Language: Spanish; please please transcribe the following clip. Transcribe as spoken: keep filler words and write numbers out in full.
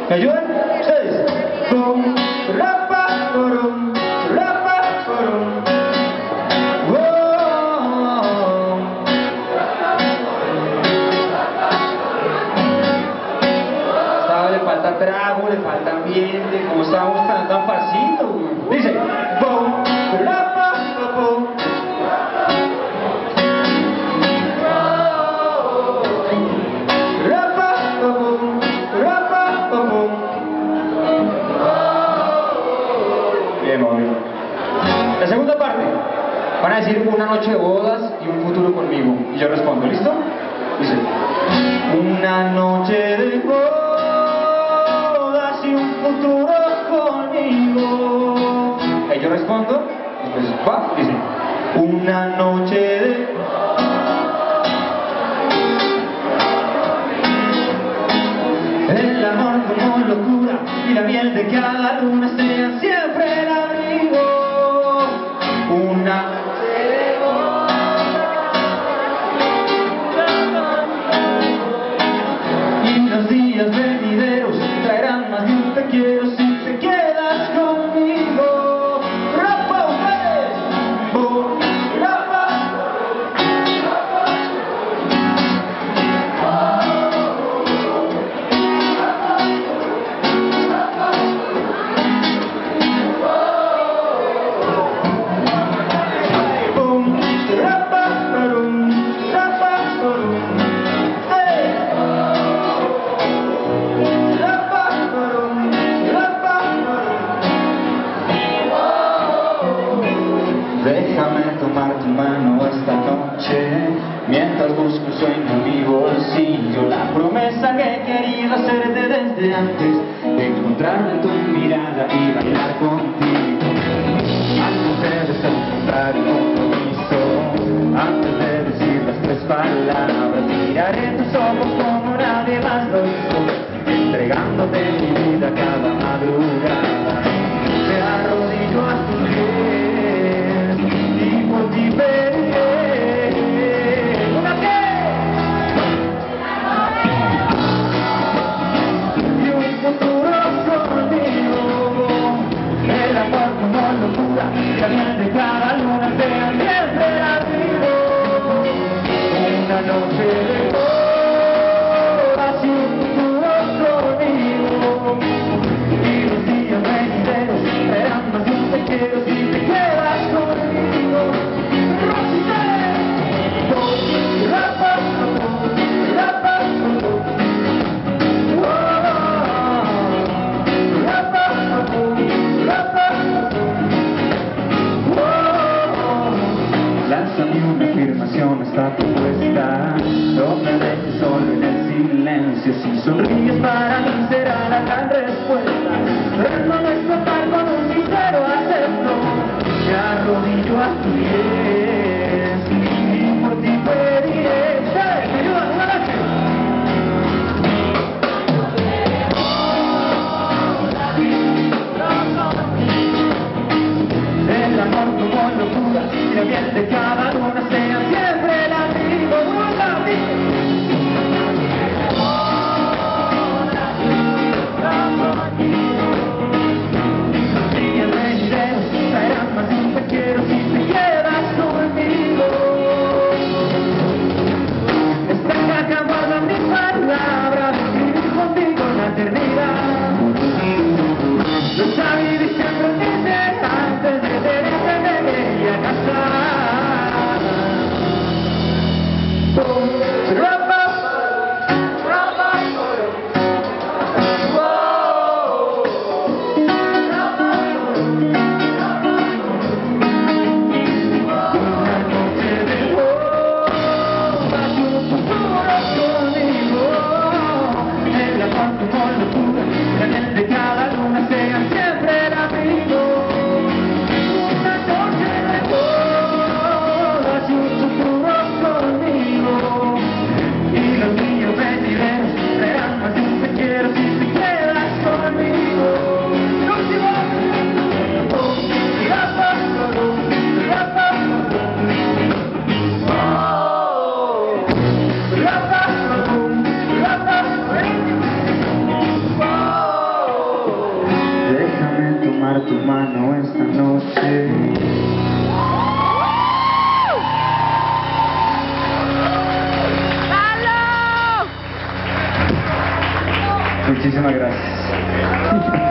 ¿Me ayudan? ¿Ustedes? Bum, rapa, porum, rapa, porum. Wow. Estaba, le falta trago, le falta ambiente, como estábamos esperando tan pasito. Dice, bum, rapa, porum. La segunda parte, van a decir una noche de bodas y un futuro conmigo. Y yo respondo, ¿listo? Dice, una noche de bodas y un futuro conmigo. Ahí yo respondo, después va, dice, una noche de el amor como locura y la miel de cada luna sean siempre el abrigo. Una noche de bodas y los días venideros traerán más de un te quiero si te quedas conmigo. ¡Rapa ustedes! ¡Bum! ¡Rapa! Déjame tomar tu mano esta noche, mientras busco un sueño en mi bolsillo. La promesa que he querido hacerte desde antes, de encontrarme en tu mirada y bailar contigo. Antes debes encontrar un compromiso, antes de decir las tres palabras. Miraré tus ojos como nadie más lo hizo, entregándote mi vida cada madrugada. Me arrodillo a tus pies y por ti pediré una que y un futuro conmigo. El amor como locura, la miel de cada luna sea siempre el abrigo. Una noche de bodas y un futuro conmigo. Y los días venideros serán más de un te quiero si te quedas conmigo. Rapa, rapa, rapa, rapa. Lánzame una afirmación a esta propuesta, no me dejes solo en el silencio. Si sonríes para mí será la gran respuesta, pero no es contar con un sincero acepto. Me arrodillo a tus pies y por ti pediré. ¿Sabes? ¿Me ayudan una noche? El amor como locura y la miel de cada luna sea siempre la misma. tomar tu mano esta noche. Muchísimas gracias.